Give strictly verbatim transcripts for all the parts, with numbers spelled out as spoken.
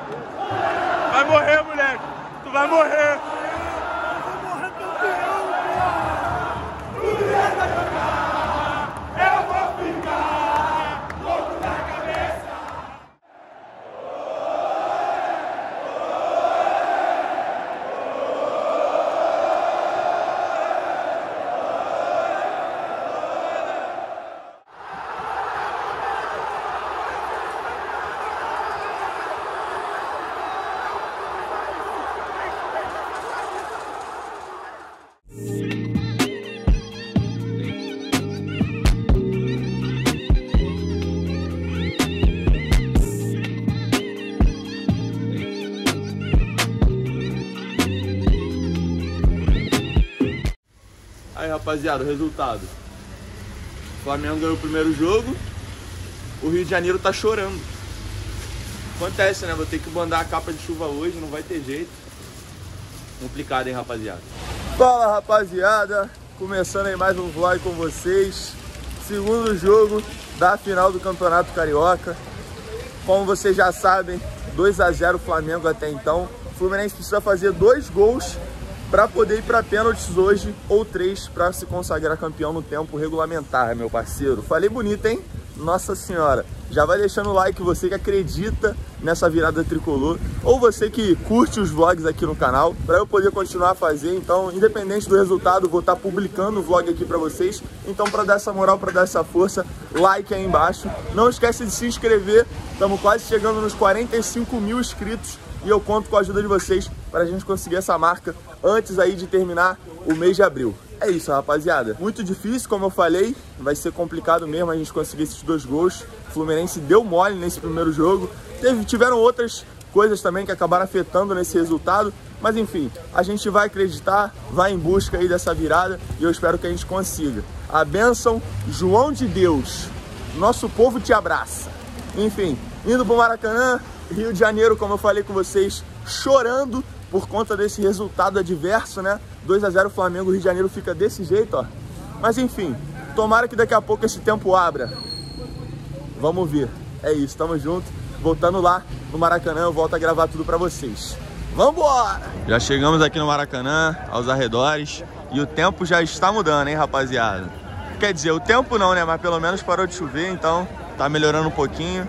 Vai morrer, moleque. Tu vai morrer. Aí, rapaziada, o resultado. O Flamengo ganhou o primeiro jogo. O Rio de Janeiro tá chorando. Acontece, né? Vou ter que mandar a capa de chuva hoje, não vai ter jeito. Complicado, hein, rapaziada? Fala, rapaziada. Começando aí mais um vlog com vocês. Segundo jogo da final do Campeonato Carioca. Como vocês já sabem, dois a zero Flamengo até então. O Fluminense precisa fazer dois gols para poder ir para pênaltis hoje, ou três para se consagrar campeão no tempo regulamentar, meu parceiro. Falei bonito, hein? Nossa senhora. Já vai deixando o like, você que acredita nessa virada tricolor, ou você que curte os vlogs aqui no canal, para eu poder continuar a fazer. Então, independente do resultado, vou estar publicando o vlog aqui para vocês. Então, para dar essa moral, para dar essa força, like aí embaixo. Não esquece de se inscrever. Estamos quase chegando nos quarenta e cinco mil inscritos. E eu conto com a ajuda de vocês para a gente conseguir essa marca antes aí de terminar o mês de abril. É isso, rapaziada. Muito difícil, como eu falei. Vai ser complicado mesmo a gente conseguir esses dois gols. O Fluminense deu mole nesse primeiro jogo. Teve, tiveram outras coisas também que acabaram afetando nesse resultado. Mas enfim, a gente vai acreditar, vai em busca aí dessa virada. E eu espero que a gente consiga. A bênção, João de Deus. Nosso povo te abraça. Enfim, indo pro Maracanã. Rio de Janeiro, como eu falei com vocês, chorando por conta desse resultado adverso, né? dois a zero Flamengo, o Rio de Janeiro fica desse jeito, ó. Mas enfim, tomara que daqui a pouco esse tempo abra. Vamos ver. É isso, tamo junto. Voltando lá no Maracanã, eu volto a gravar tudo pra vocês. Vambora! Já chegamos aqui no Maracanã, aos arredores, e o tempo já está mudando, hein, rapaziada? Quer dizer, o tempo não, né? Mas pelo menos parou de chover, então tá melhorando um pouquinho.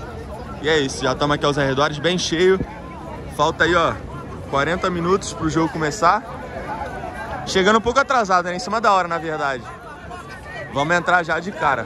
E é isso, já estamos aqui aos arredores, bem cheio. Falta aí, ó, quarenta minutos pro jogo começar. Chegando um pouco atrasado, né? Em cima da hora, na verdade. Vamos entrar já de cara.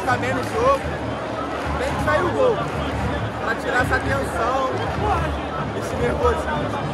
focar bem no jogo. Tem que sair o gol. Pra tirar essa tensão, esse nervosismo.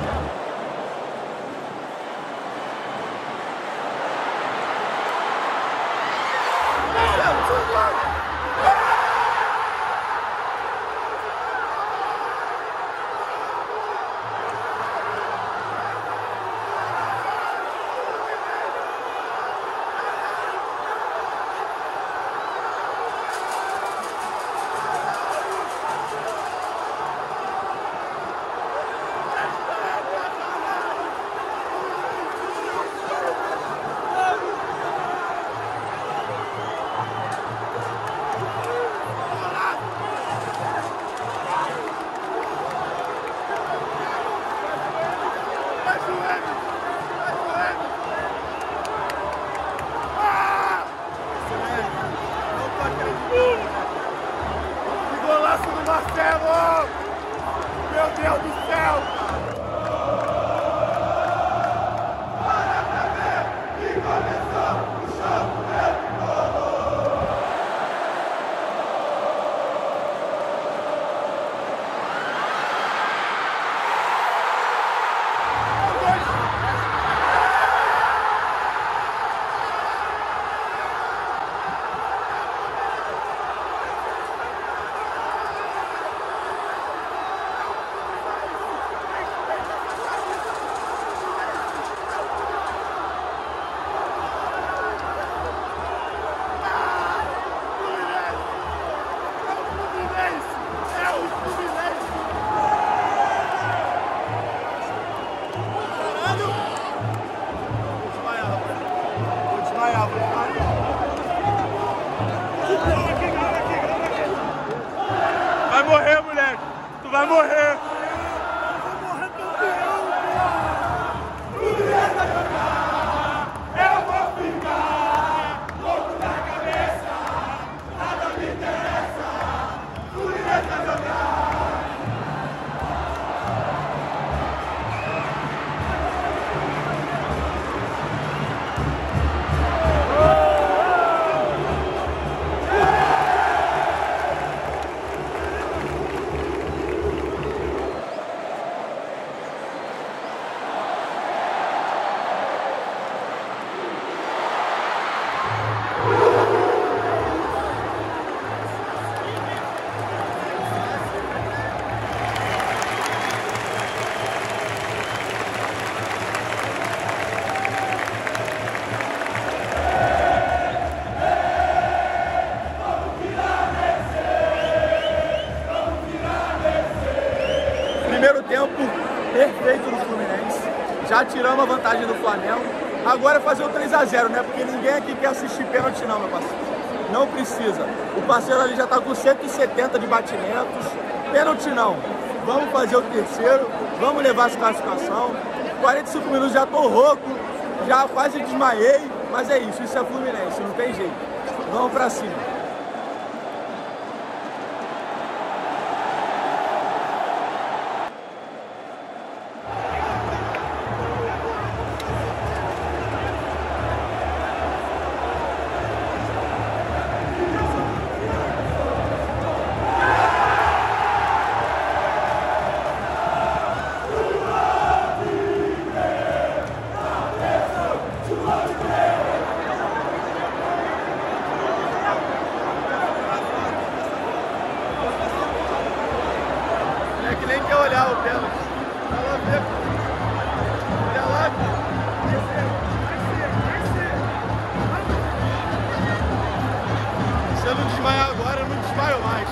Que golaço do Marcelo! Meu Deus do céu! Para pra ver que começou o show! Vai morrer, moleque! Tu vai morrer! Vai morrer campeão, pô! Eu vou ficar louco na cabeça! Nada me interessa! Fluminense vai jogar! Primeiro tempo perfeito do Fluminense, já tiramos a vantagem do Flamengo, agora é fazer o três a zero, né? Porque ninguém aqui quer assistir pênalti não, meu parceiro, não precisa. O parceiro ali já tá com cento e setenta de batimentos, pênalti não, vamos fazer o terceiro, vamos levar essa classificação, quarenta e cinco minutos já tô rouco, já quase desmaiei, mas é isso, isso é Fluminense, não tem jeito, vamos pra cima. Que nem quer olhar o pênalti. Vai lá ver. Olha lá. Vai ser, vai ser, vai ser. Se eu não desmaiar agora, eu não desmaio mais.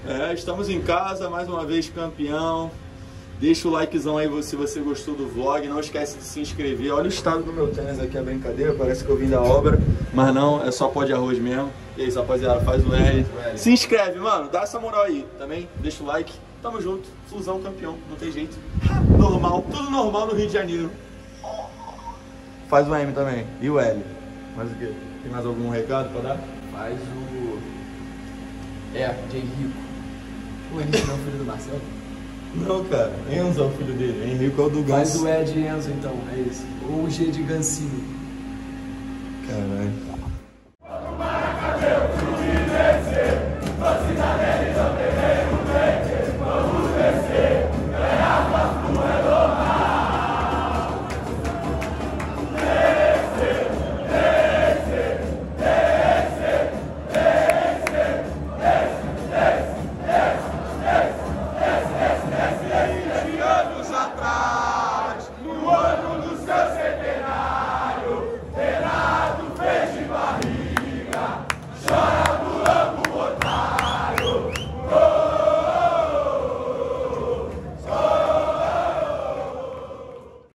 É, estamos em casa, mais uma vez campeão. Deixa o likezão aí se você gostou do vlog. Não esquece de se inscrever. Olha o estado do meu tênis aqui, a brincadeira. Parece que eu vim da obra. Mas não, é só pó de arroz mesmo. E é isso, rapaziada, faz o L. Se inscreve, mano. Dá essa moral aí também. Deixa o like. Tamo junto. Fusão campeão. Não tem jeito. Normal. Tudo normal no Rio de Janeiro. Faz o M também. E o L. Mais o quê? Tem mais algum recado pra dar? Faz o... É, de Henrico. O Henrico não é o filho do Marcelo? Não, cara. Enzo é o filho dele. Henrico é o do Ganso. Faz o E de Enzo, então. É isso. Ou o G de Gansino. Caralho.